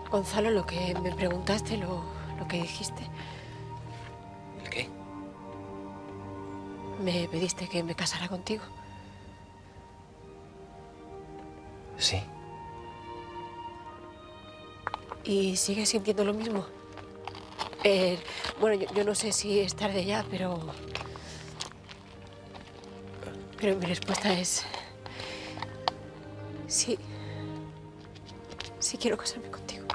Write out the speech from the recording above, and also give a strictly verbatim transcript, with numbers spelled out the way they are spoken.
Gonzalo, lo que me preguntaste, lo, lo que dijiste. ¿El qué? Me pediste que me casara contigo. Sí. ¿Y sigues sintiendo lo mismo? Eh, bueno, yo, yo no sé si es tarde ya, pero... Pero mi respuesta es... Sí. Sí quiero casarme contigo.